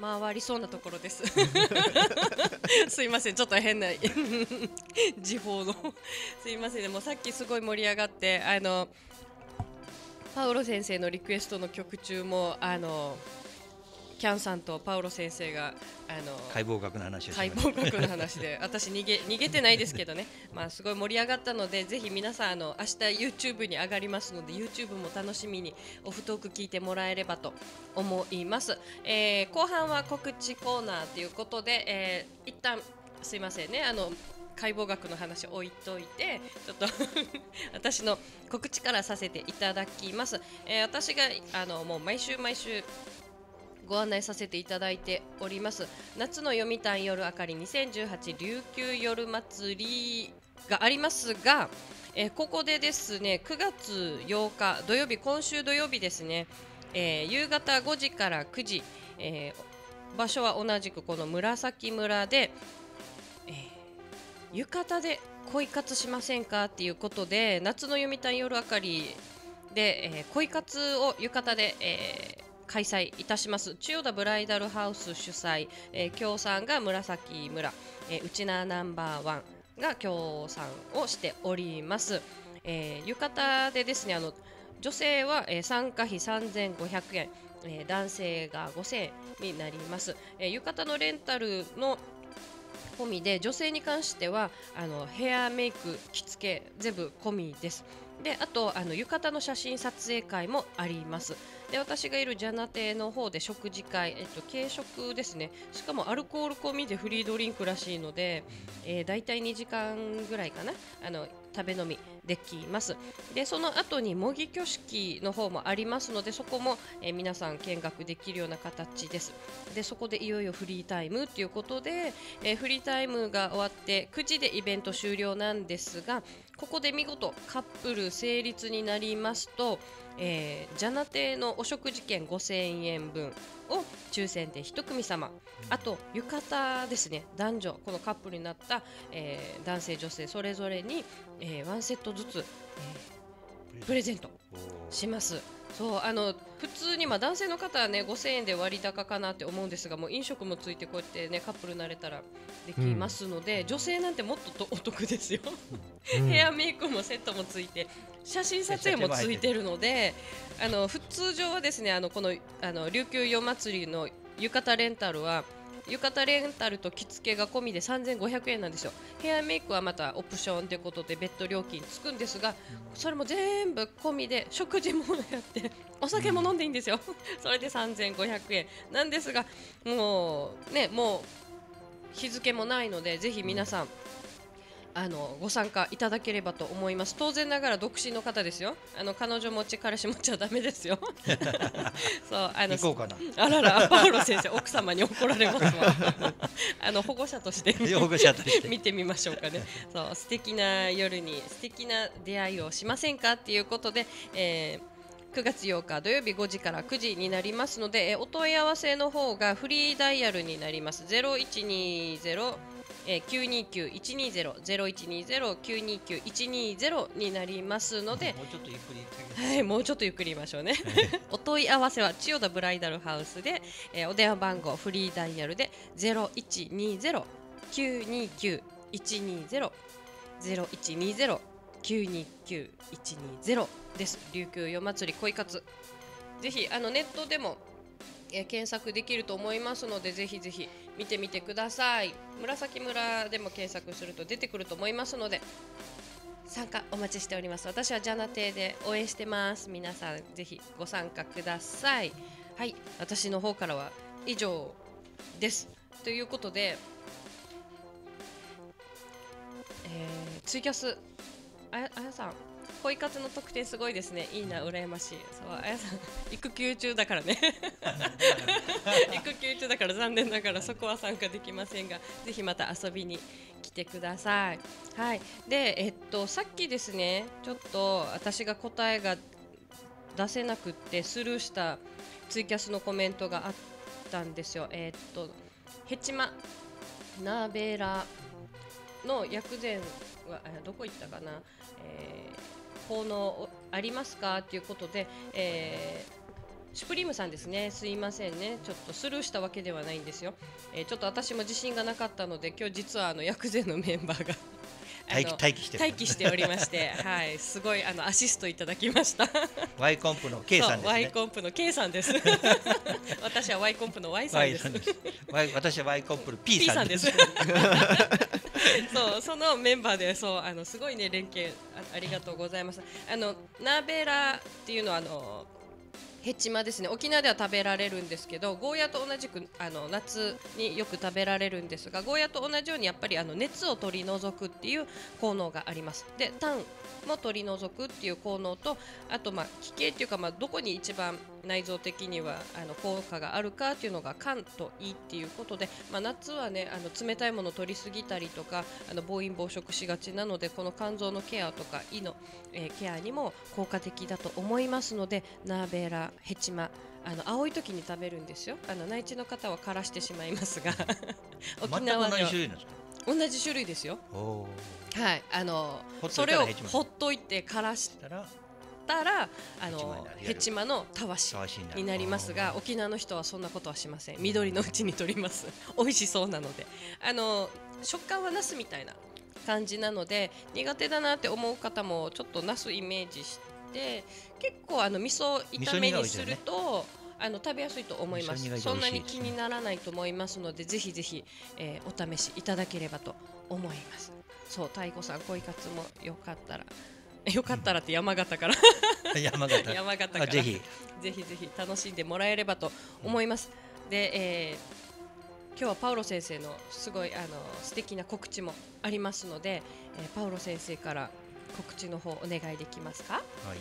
回りそうなところですすいません、ちょっと変な時報のすいません、でもさっきすごい盛り上がってパウロ先生のリクエストの曲中もキャンさんとパウロ先生が解剖学の話を解剖学の話で私逃げてないですけどねまあすごい盛り上がったので、ぜひ皆さん明日 YouTube に上がりますので YouTube も楽しみにオフトーク聞いてもらえればと思います。後半は告知コーナーということで、一旦すいませんね、解剖学の話置いといてちょっと私の告知からさせていただきます。私がもう毎週ご案内させていただいております夏の読谷夜あかり2018琉球夜祭りがありますが、ここでですね9月8日土曜日、今週土曜日ですね、夕方5時から9時、場所は同じくこの紫村で、浴衣で恋活しませんかっていうことで、夏の読谷夜あかりで、恋活を浴衣で、開催いたします。千代田ブライダルハウス主催、協賛が紫村、うちなナンバーワンが協賛をしております。浴衣でですね、女性は、参加費3500円、男性が5000円になります。浴衣のレンタルの込みで、女性に関してはヘアメイク着付け全部込みです。であと浴衣の写真撮影会もあります。で私がいるジャナ亭の方で食事会、軽食ですね、しかもアルコール込みでフリードリンクらしいので、だいたい2時間ぐらいかな食べ飲みできます。でその後に模擬挙式の方もありますので、そこも、皆さん見学できるような形です。でそこでいよいよフリータイムということで、フリータイムが終わって9時でイベント終了なんですが、ここで見事カップル成立になりますと、ジャナ亭のお食事券5000円分を抽選で1組様、あと浴衣ですね、男女このカップルになった、男性女性それぞれに、1セットずつ、プレゼントします。そう普通に男性の方はね5000円で割高かなって思うんですが、もう飲食もついてこうやってねカップルになれたらできますので、女性なんてもっとお得ですよヘアメイクもセットもついて写真撮影もついてるので、普通上はですねこの琉球夜祭りの浴衣レンタルは浴衣レンタルと着付けが込みで3500円なんですよ。ヘアメイクはまたオプションということで別途料金つくんですが、それも全部込みで食事もやってお酒も飲んでいいんですよそれで3500円なんですが、もう日付もないので、ぜひ皆さんご参加いただければと思います。当然ながら独身の方ですよ。彼女持ち彼氏持ちはダメですよそう行こうかな。 あららパウロ先生奥様に怒られますわ保護者として見てみましょうかね。そう素敵な夜に素敵な出会いをしませんかっていうことで、9月8日土曜日5時から9時になりますので、お問い合わせの方がフリーダイヤルになります。0120-929-120 になりますので、 もうちょっとゆっくりはい、もうちょっとゆっくり言いましょうねお問い合わせは千代田ブライダルハウスで、お電話番号フリーダイヤルで 0120-929-120 0120-929-120 です。琉球夜祭り恋活、ぜひネットでも検索できると思いますので、ぜひぜひ見てみてください。紫村でも検索すると出てくると思いますので、参加お待ちしております。私はジャナ亭で応援してます。皆さんぜひご参加ください。はい、私の方からは以上です。ということで、ツイキャスあやさん恋活の特典すごいですね。いいな、羨ましい。そう、あやさん育休中だからね育休中だから残念ながらそこは参加できませんが、ぜひまた遊びに来てください。はい。で、さっきですね、ちょっと私が答えが出せなくってスルーしたツイキャスのコメントがあったんですよ。ヘチマナベラの薬膳はどこ行ったかな、効能ありますかということで、 シュプリームさんですね。すいませんね。ちょっとスルーしたわけではないんですよ。ちょっと私も自信がなかったので、今日実は薬膳のメンバーが待機しておりまして、はい、すごいアシストいただきました。 Y コンプの K さんですね。 Y コンプの K さんです。私は Y コンプの Y さんです。 私は Y コンプの P さんです。 そう、そのメンバーで、そうすごいね連携 ありがとうございます。ナーベラっていうのはヘチマですね。沖縄では食べられるんですけど、ゴーヤと同じく夏によく食べられるんですが、ゴーヤと同じようにやっぱり熱を取り除くっていう効能があります。で、炭も取り除くっていう効能と、あと気系っていうか、どこに一番内臓的には効果があるかっていうのが肝と胃っていうことで、夏はね冷たいものを取りすぎたりとか暴飲暴食しがちなので、この肝臓のケアとか胃の、ケアにも効果的だと思いますので、ナーベラヘチマ青い時に食べるんですよ。内地の方は枯らしてしまいますが沖縄では同じ種類ですよ。はい、それをほっといて枯らしたらヘチマのたわしになりますが、沖縄の人はそんなことはしません。緑のうちに取ります。美味しそうなので、食感はナスみたいな感じなので、苦手だなって思う方もちょっとナスイメージして、結構味噌炒めにすると食べやすいと思います。そんなに気にならないと思いますので、ぜひぜひ、お試しいただければと思います。そう、太鼓さん、恋活もよかったらって山形から山形からぜひ楽しんでもらえればと思います。で、今日はパウロ先生のすごい素敵な告知もありますので、パウロ先生から告知の方お願いできますか。 はい。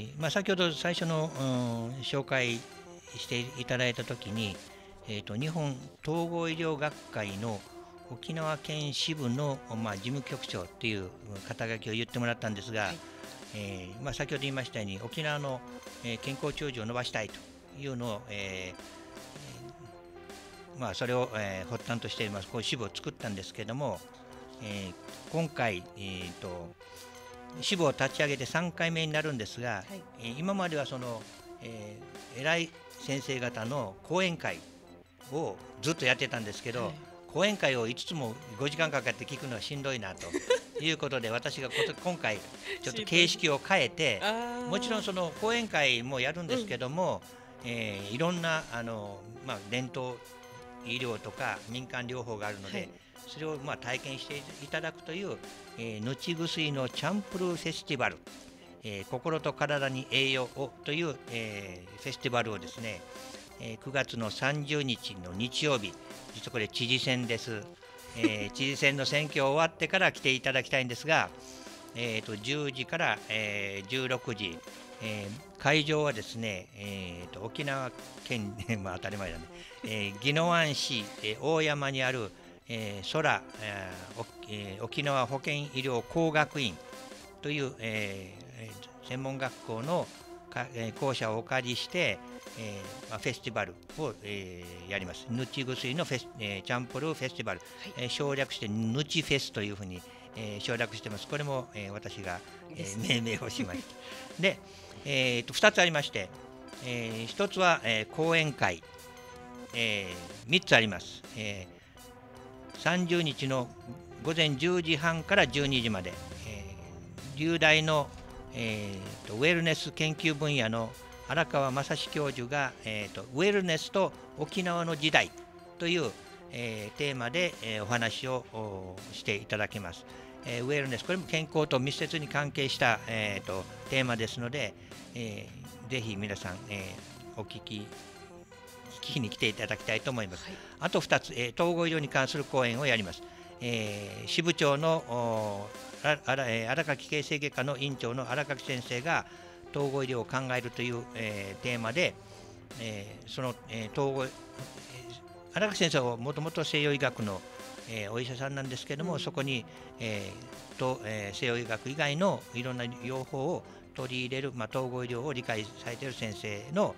先ほど最初の、紹介していただいたときに、日本統合医療学会の沖縄県支部の、事務局長という肩書きを言ってもらったんですが、はい、先ほど言いましたように沖縄の、健康長寿を伸ばしたいというのを、それを、発端としてこういう支部を作ったんですけれども、今回、支部を立ち上げて3回目になるんですが、はい、今まではその、偉い先生方の講演会をずっとやってたんですけど、はい、講演会を5つも5時間かかって聞くのはしんどいなということで私が今回ちょっと形式を変えてもちろんその講演会もやるんですけども、いろんな伝統医療とか民間療法があるので、はい、それを体験していただくという、ぬちぐすいのチャンプルーフェスティバル、心と体に栄養をという、フェスティバルをですね、9月の30日の日曜日、実はこれ知事選です、知事選の選挙終わってから来ていただきたいんですが、10時から、16時、会場はですね、沖縄県当たり前だね、宜野湾市、大山にある、沖縄保健医療工学院という、専門学校の校舎をお借りして、フェスティバルを、やります。ぬちぐすいのチャンプルーフェスティバル、はい、省略してぬちフェスというふうに、省略してます。これも、私が、命名をしました。で、2つありまして、1つは、講演会、3つあります。30日の午前10時半から12時まで、流大の、ウェルネス研究分野の荒川正史教授が、ウェルネスと沖縄の時代という、テーマで、お話をしていただきます。ウェルネス、これも健康と密接に関係した、テーマですので、ぜひ皆さん、お聞きに来ていただきたいと思います。はい、あと2つ、統合医療に関する講演をやります。支部長の荒垣形成外科の院長の荒垣先生が統合医療を考えるという、テーマで、その、荒垣先生はもともと西洋医学の、お医者さんなんですけれども、そこに、西洋医学以外のいろんな療法を取り入れる、統合医療を理解されている先生の、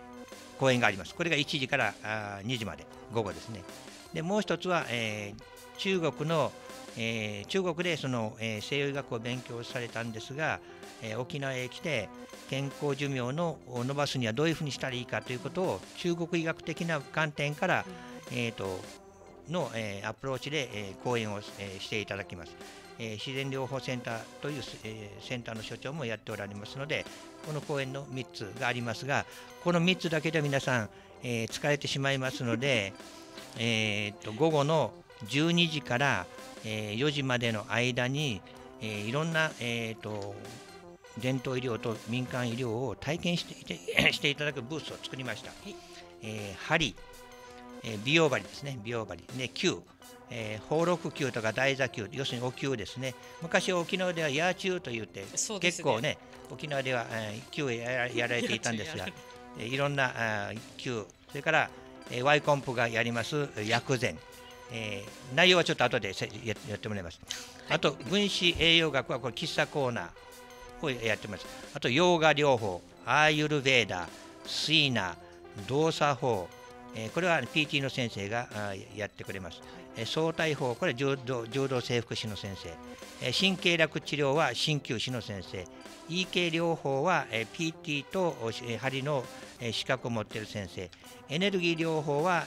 講演があります。これが1時から2時まで午後ですね。でもう一つは、 中国の、中国でその、西洋医学を勉強されたんですが、沖縄へ来て健康寿命を伸ばすにはどういうふうにしたらいいかということを中国医学的な観点から、の、アプローチで、講演を、していただきます。自然療法センターという、センターの所長もやっておられますので、この講演の3つがありますが、この3つだけで皆さん、疲れてしまいますので、午後の12時から、4時までの間に、いろんな、伝統医療と民間医療を体験していただくブースを作りました。針、美容針ですね、美容針、灸、宝禄灸とか大座灸、要するにお灸ですね。昔沖縄ではヤーチューと言って、結構ね、沖縄では灸をやられていたんですが、いろんな灸、それからワイコンプがやります薬膳、内容はちょっと後でやってもらいます。あと分子栄養学はこれ喫茶コーナーをやってます。あとヨーガ療法、アーユルヴェーダ、スイナ、動作法、これは PT の先生がやってくれます。相対法、これは柔道整復師の先生。神経絡治療は鍼灸師の先生。EK 療法は PT と針の資格を持っている先生。エネルギー療法は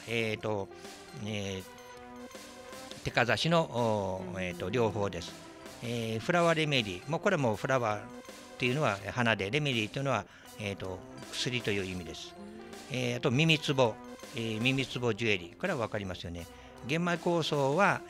手かざしの療法です。フラワーレメディ、もうこれもフラワーというのは花で、レメディというのは薬という意味です。あと耳つぼ、耳つぼジュエリー、これは分かりますよね。玄米酵素は、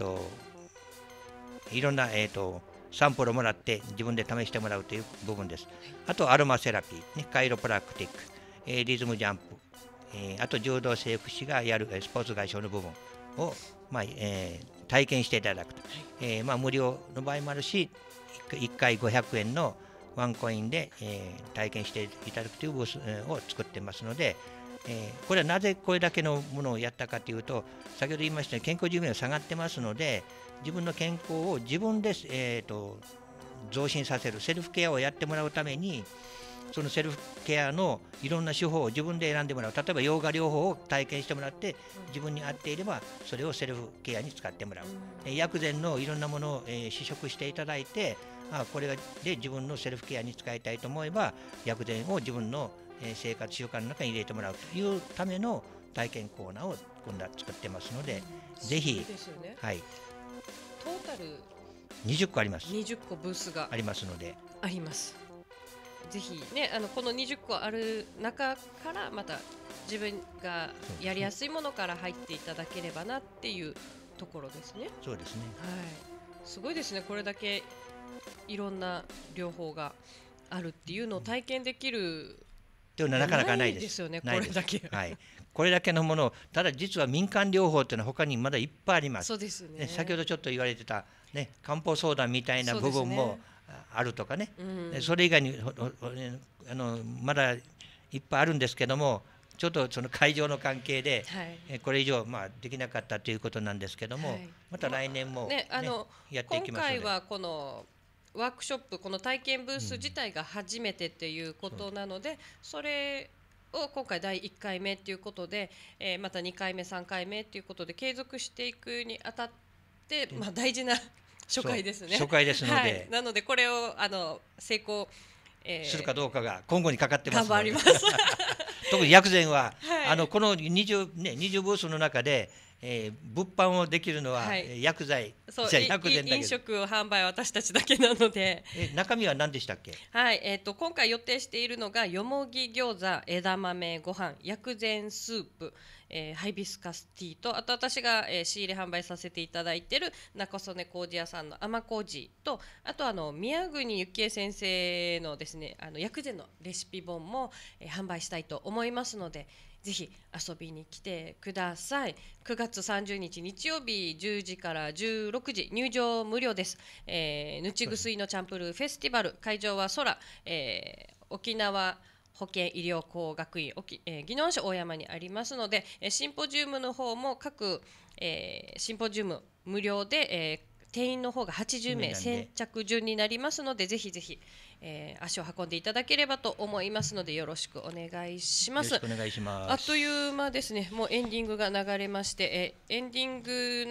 いろんな、サンプルをもらって自分で試してもらうという部分です。あとアロマセラピー、ね、カイロプラクティック、リズムジャンプ、あと柔道整復師がやるスポーツ外傷の部分を、体験していただくと、無料の場合もあるし、1回500円のワンコインで、体験していただくというブースを作ってますので、これはなぜこれだけのものをやったかというと、先ほど言いましたように健康寿命が下がってますので、自分の健康を自分で、増進させるセルフケアをやってもらうために、そのセルフケアのいろんな手法を自分で選んでもらう。例えばヨーガ療法を体験してもらって、自分に合っていればそれをセルフケアに使ってもらう。薬膳のいろんなものを、試食していただいて、これで自分のセルフケアに使いたいと思えば、薬膳を自分の生活習慣の中に入れてもらうというための体験コーナーを今度は作ってますので、ぜひ、はい、 トータル 20個あります。 20個ブースがありますので、 あります。ぜひね、この20個ある中からまた自分がやりやすいものから入っていただければなっていうところですね。 そうですね。 はい、すごいですね。これだけいろんな療法があるっていうのを体験できるというのはなかなかないです。 ですよね。これだけ。 はい。これだけのものを、ただ実は民間療法というのは他にまだいっぱいあります。 そうですね。 先ほどちょっと言われてたね、漢方相談みたいな部分もあるとかね。それ以外にまだいっぱいあるんですけども、ちょっとその会場の関係で、これ以上できなかったということなんですけども、また来年もやっていきますので。 今回はこのワークショップ、この体験ブース自体が初めてっていうことなので、それを今回第1回目ということで、また2回目3回目ということで継続していくにあたって、大事な初回ですね。 初回ですので、 なのでこれを成功、 するかどうかが今後にかかってますので、 頑張ります。 特に薬膳は、この20ブースの中で、物販をできるのは薬剤、薬膳だけ。 飲食販売は私たちだけなので。 中身は何でしたっけ？ はい、今回予定しているのがよもぎ餃子、枝豆ご飯、薬膳スープ、ハイビスカスティーと、あと私が、仕入れ販売させていただいている中曽根麹屋さんの甘麹と、あと宮国幸恵先生のですね、薬膳のレシピ本も、販売したいと思いますので、ぜひ遊びに来てください。9月30日日曜日10時から16時、入場無料です。ぬちぐすいのチャンプルーフェスティバル、会場は空、沖縄保健医療工学院宜野湾市大山にありますので、シンポジウムの方も各、シンポジウム無料で、定員の方が80名先着順になりますので、ぜひぜひ、足を運んでいただければと思いますので、よろしくお願いします。 よろしくお願いします。 あっという間ですね。もうエンディングが流れまして、エンディング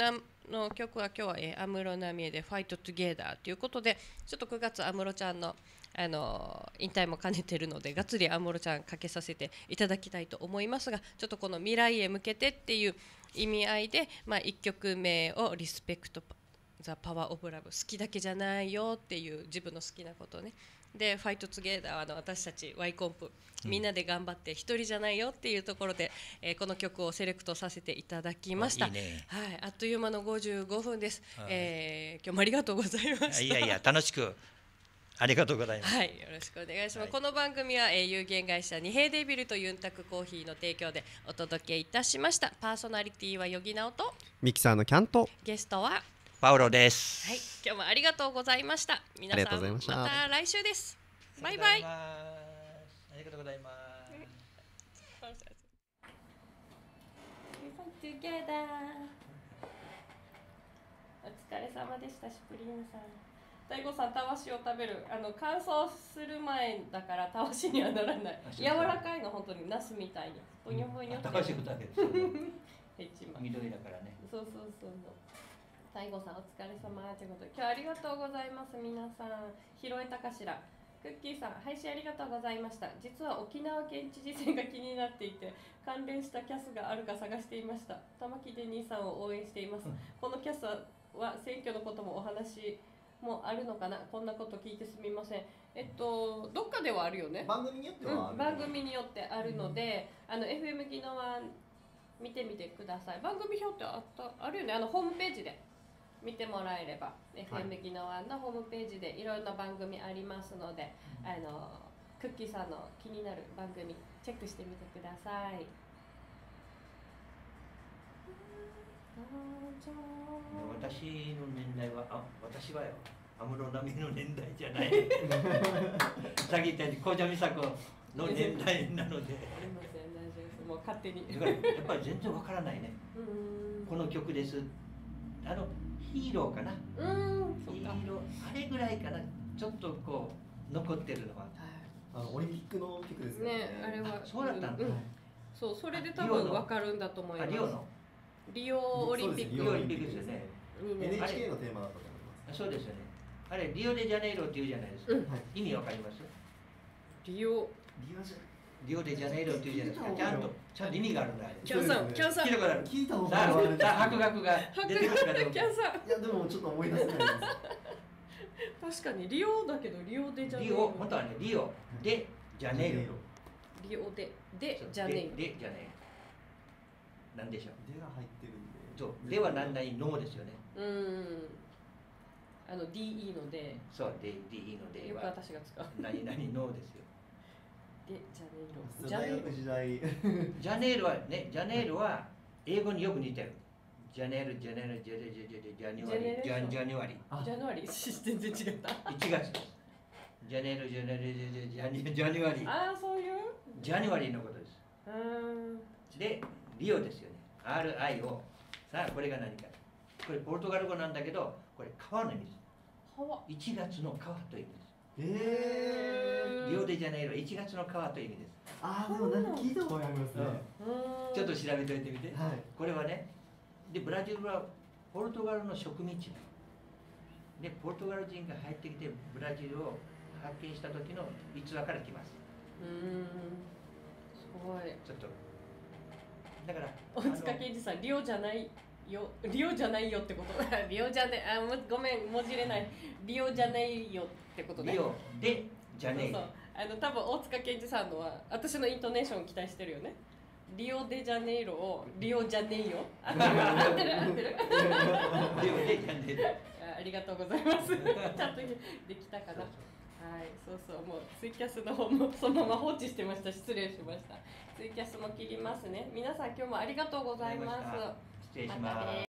の曲は今日は安室奈美恵で「Fight Together」ということで、ちょっと9月安室ちゃんの引退も兼ねてるので、がっつり安室ちゃんかけさせていただきたいと思いますが、ちょっとこの未来へ向けてっていう意味合いで、1曲目をリスペクトザ・パワー・オブ・ラブ、好きだけじゃないよっていう自分の好きなことね。で、ファイト・ツゲーダーは私たち Y コンプみんなで頑張って一人じゃないよっていうところで、この曲をセレクトさせていただきました。 いいね、 はい、あっという間の55分です。今日もありがとうございました。 いやいや、楽しくありがとうございます。 はい、よろしくお願いします。はい、この番組は、有限会社二平デビルとユンタクコーヒーの提供でお届けいたしました。パーソナリティは余木直とミキサーのキャンとゲストはパウロです。 はい、今日もありがとうございました。皆さんまた来週です。バイバイ。 ありがとうございます。 お疲れ様でした。シュプリームさん。大悟さん、たわしを食べる。乾燥する前だからたわしにはならない。柔らかいの、本当にナスみたいに。ふにょふにょって。 たわしを食べる。緑だからね。 そう。大悟さん、お疲れ様ということで、今日ありがとうございます。皆さん、拾えたかしら。クッキーさん、配信ありがとうございました。実は沖縄県知事選が気になっていて、関連したキャスがあるか探していました。玉木デニーさんを応援しています。このキャスは選挙のこともお話もあるのかな。こんなこと聞いてすみません。どっかではあるよね。 番組によってはある、 番組によってあるので、FM 技能は見てみてください。番組表ってあるよね。ホームページで見てもらえれば、FM 技能のホームページでいろんな番組ありますので、クッキーさんの気になる番組チェックしてみてください。 私の年代は、私はよ、安室奈美の年代じゃない。さっき言ったように、紅茶美佐子の年代なので。 ありません、大丈夫です。もう勝手に。 だからやっぱり全然わからないね。この曲です。ヒーローかな。ヒーロー、あれぐらいかな。ちょっとこう残ってるのは。 オリンピックの曲ですね。あれは。 そうだったんだ。 そう、それで多分わかるんだと思います。リオオリンピック。 リオオリンピックですよね。 NHK のテーマだったと思います。 そうですよね。あれリオデジャネイロって言うじゃないですか。意味わかります？ リオデジャネイロって言うじゃないですか。ちゃんと意味があるんだ。 キャンさん、 聞いたことある。 博学が出てくるから。 キャンさん。 いやでもちょっと思い出せないです。 確かにリオだけどリオデジャネイロ。 本当はね、リオでジャネイロ。 リオでジャネイロ。 でジャネイロ。なんでしょう。 でが入ってるんで。 では何々ノーですよね。 DE ので。 そう、DE ので。 よく私が使う。 何々ノーですよ。 でジャネイロ。 時代。 ジャネイロはね、ジャネイロは英語によく似てる。ジャニュアリ。 ジャニュアリ全然違った。 1月。ジャニュアリ。 ああ、そういう。 ジャニュアリのことです。で、リオですよね。RIO。さあ、これが何か。これポルトガル語なんだけど、これ川の意味です。1月の川という意味です。リオデジャネイロ1月の川という意味です。 でもなんか聞いたことありますね。 ちょっと調べておいてみて。これはね、でブラジルはポルトガルの植民地で、ポルトガル人が入ってきてブラジルを発見した時の逸話から来ます。 すごい。 ちょっとだから大塚健二さん、リオじゃないよってこと。リオじゃね、ごめん、文字れない。リオじゃないよってことね。 リオでじゃねえよ。 多分大塚健二さんのは私のイントネーションを期待してるよね。リオデジャネイロをリオじゃねえよ。合ってる。 リオでじゃねえよ。 ありがとうございます。ちゃんとできたかな。はい、もうツイキャスの方もそのまま放置してました。失礼しました。ツイキャスも切りますね。皆さん今日もありがとうございます。 失礼します。